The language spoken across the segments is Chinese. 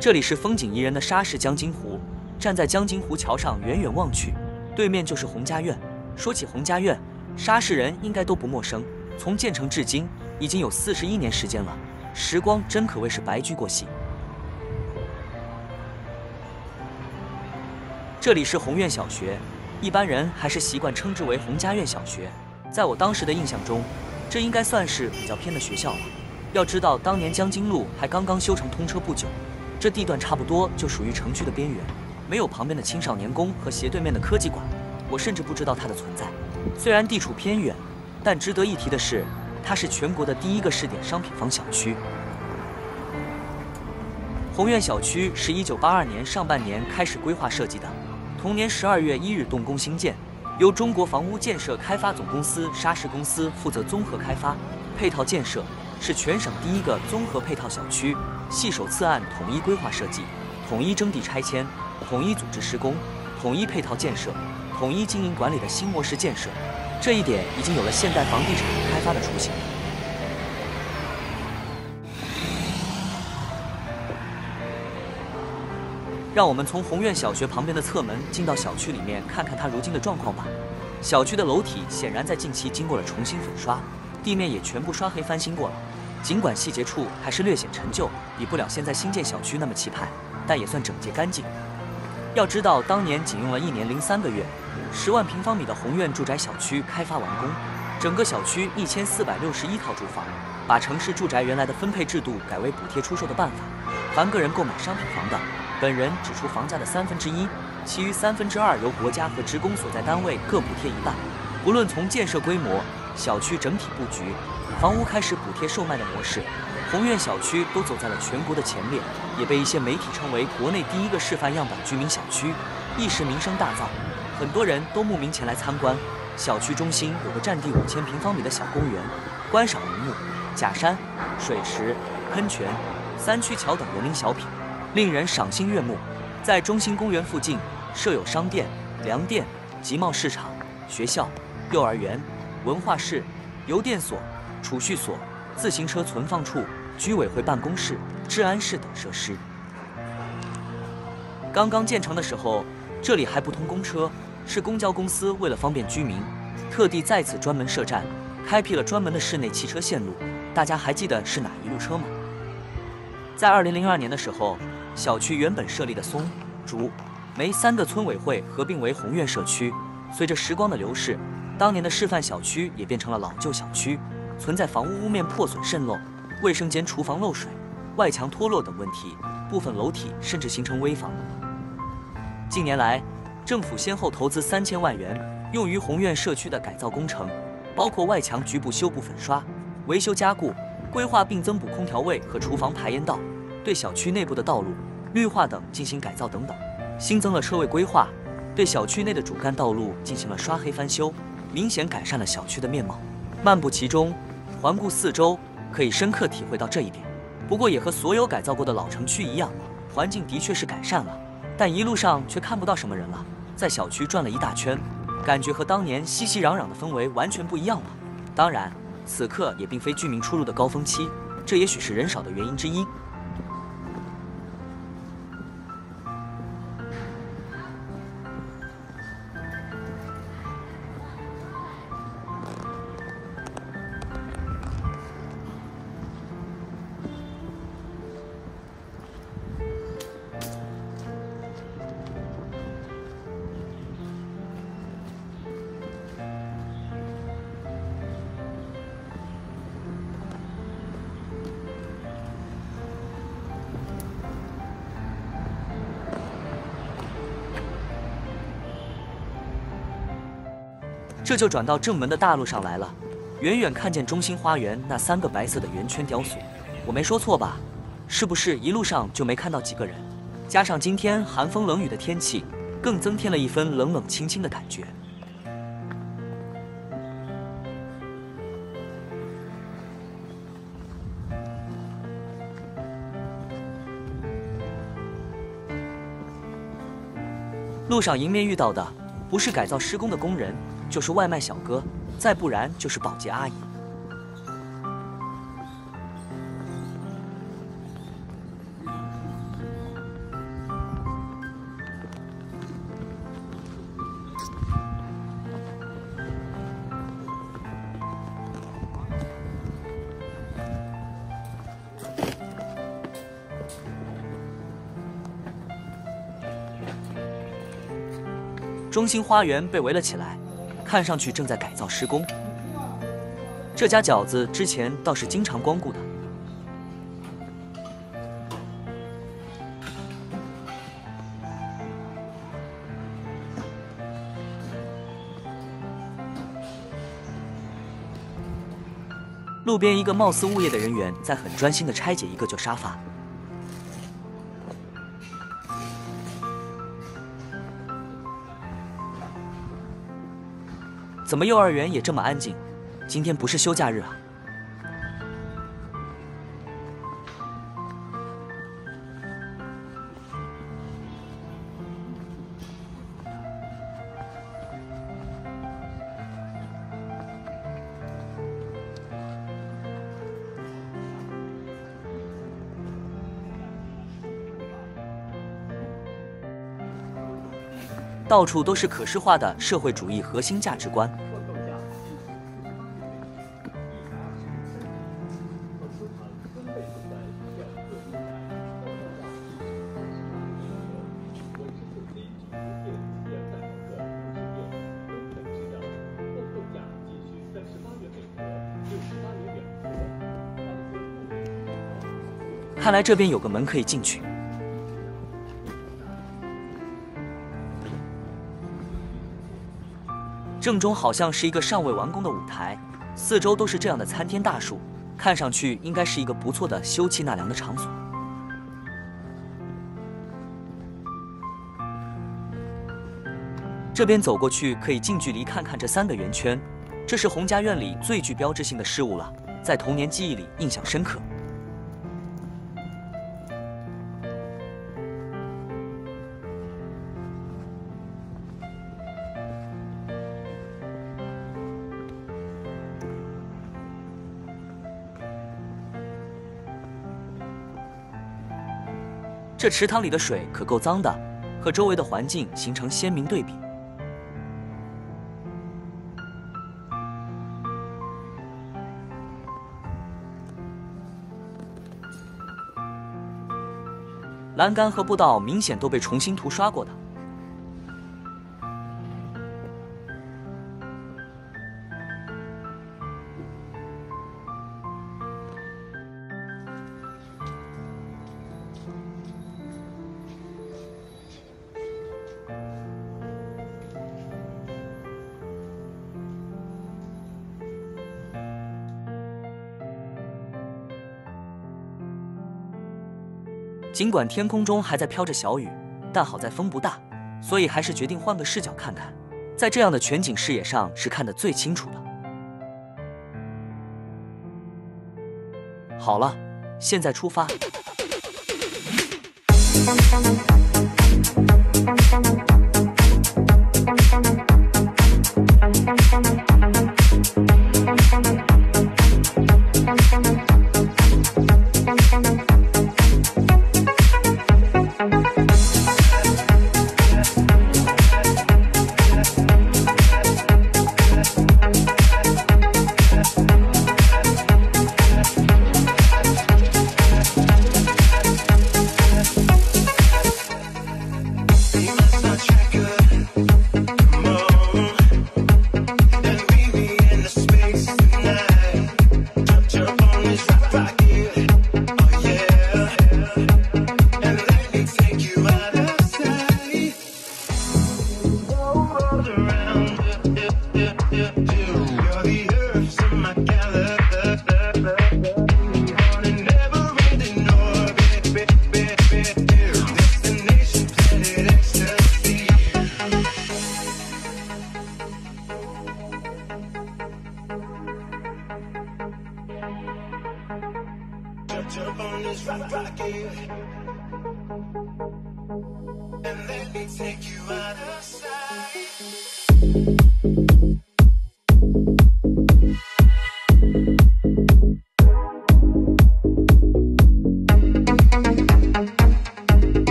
这里是风景宜人的沙市江津湖，站在江津湖桥上远远望去，对面就是洪家院。说起洪家院，沙市人应该都不陌生。从建成至今，已经有41年时间了，时光真可谓是白驹过隙。这里是洪院小学，一般人还是习惯称之为洪家院小学。在我当时的印象中，这应该算是比较偏的学校了。要知道，当年江津路还刚刚修成通车不久，这地段差不多就属于城区的边缘，没有旁边的青少年宫和斜对面的科技馆，我甚至不知道它的存在。虽然地处偏远，但值得一提的是，它是全国的第一个试点商品房小区。洪院小区是1982年上半年开始规划设计的，同年12月1日动工兴建，由中国房屋建设开发总公司沙市公司负责综合开发、配套建设，是全省第一个综合配套小区，系首次按统一规划设计、统一征地拆迁、统一组织施工、统一配套建设、统一经营管理的新模式建设。这一点已经有了现代房地产开发的雏形。让我们从洪院小学旁边的侧门进到小区里面，看看它如今的状况吧。小区的楼体显然在近期经过了重新粉刷，地面也全部刷黑翻新过了。尽管细节处还是略显陈旧，比不了现在新建小区那么气派，但也算整洁干净。要知道，当年仅用了1年03个月，10万平方米的洪院住宅小区开发完工，整个小区1461套住房，把城市住宅原来的分配制度改为补贴出售的办法，凡个人购买商品房的，本人只出房价的1/3，其余2/3由国家和职工所在单位各补贴一半。不论从建设规模、小区整体布局、房屋开始补贴售卖的模式，洪院小区都走在了全国的前列，也被一些媒体称为国内第一个示范样板居民小区，一时名声大噪，很多人都慕名前来参观。小区中心有个占地5000平方米的小公园，观赏林木、假山、水池、喷泉、3区桥等园林小品，令人赏心悦目。在中心公园附近设有商店、粮店、集贸市场、学校、幼儿园、文化室、邮电所、储蓄所、自行车存放处、居委会办公室、治安室等设施。刚刚建成的时候，这里还不通公车，是公交公司为了方便居民，特地在此专门设站，开辟了专门的室内汽车线路。大家还记得是哪一路车吗？在2002年的时候，小区原本设立的松、竹、梅3个村委会合并为洪院社区。随着时光的流逝，当年的示范小区也变成了老旧小区，存在房屋屋面破损渗漏、卫生间厨房漏水、外墙脱落等问题，部分楼体甚至形成危房。近年来，政府先后投资3000万元用于洪院社区的改造工程，包括外墙局部修补粉刷、维修加固、规划并增补空调位和厨房排烟道，对小区内部的道路、绿化等进行改造等等，新增了车位规划，对小区内的主干道路进行了刷黑翻修，明显改善了小区的面貌。漫步其中，环顾四周，可以深刻体会到这一点。不过也和所有改造过的老城区一样，环境的确是改善了，但一路上却看不到什么人了。在小区转了一大圈，感觉和当年熙熙攘攘的氛围完全不一样了。当然，此刻也并非居民出入的高峰期，这也许是人少的原因之一。这就转到正门的大路上来了，远远看见中心花园那3个白色的圆圈雕塑，我没说错吧？是不是一路上就没看到几个人？加上今天寒风冷雨的天气，更增添了一分冷冷清清的感觉。路上迎面遇到的不是改造施工的工人，就是外卖小哥，再不然就是保洁阿姨。 中心花园被围了起来，看上去正在改造施工。这家饺子之前倒是经常光顾的。路边一个貌似物业的人员在很专心地拆解一个旧沙发。怎么幼儿园也这么安静？今天不是休假日啊？到处都是可视化的社会主义核心价值观。看来这边有个门可以进去。正中好像是一个尚未完工的舞台，四周都是这样的参天大树，看上去应该是一个不错的休憩纳凉的场所。这边走过去可以近距离看看这3个圆圈，这是洪家院里最具标志性的事物了，在童年记忆里印象深刻。这池塘里的水可够脏的，和周围的环境形成鲜明对比。栏杆和步道明显都被重新涂刷过的。尽管天空中还在飘着小雨，但好在风不大，所以还是决定换个视角看看。在这样的全景视野上是看得最清楚的。好了，现在出发。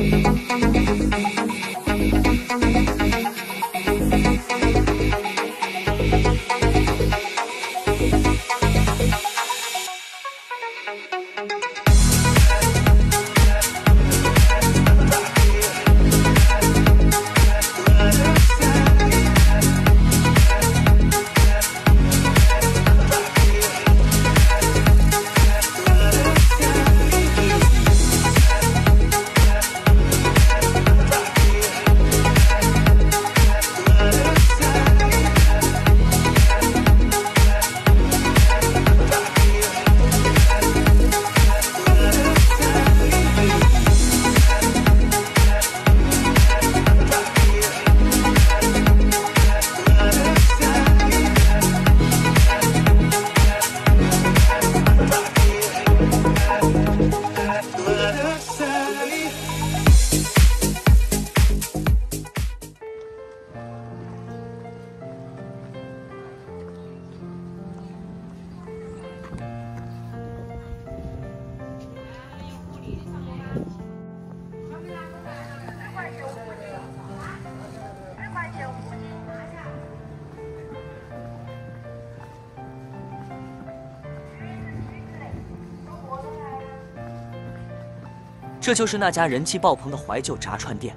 这就是那家人气爆棚的怀旧炸串店。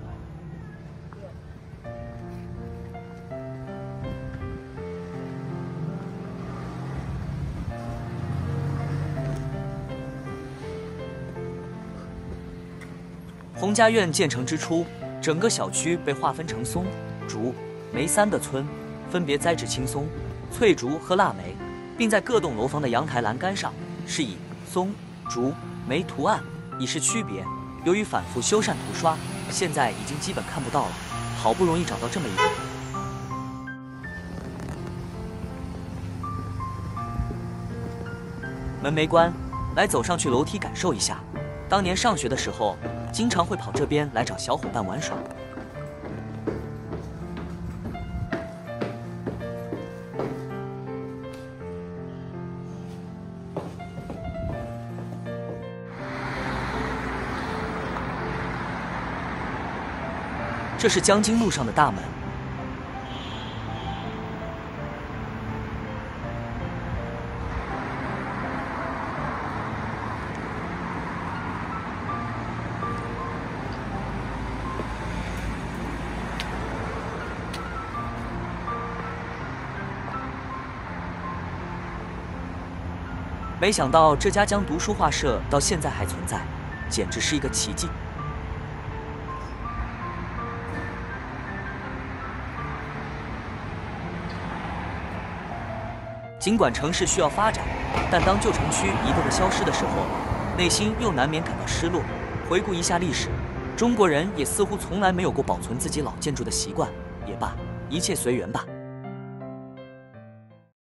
洪家苑建成之初，整个小区被划分成松、竹、梅3个村，分别栽植青松、翠竹和腊梅，并在各栋楼房的阳台栏杆上是以松、竹、梅图案以示区别。由于反复修缮涂刷，现在已经基本看不到了。好不容易找到这么一个。门没关，来走上去楼梯感受一下。当年上学的时候，经常会跑这边来找小伙伴玩耍。这是江津路上的大门。没想到这家江读书画社到现在还存在，简直是一个奇迹。尽管城市需要发展，但当旧城区一个个消失的时候，内心又难免感到失落。回顾一下历史，中国人也似乎从来没有过保存自己老建筑的习惯。也罢，一切随缘吧。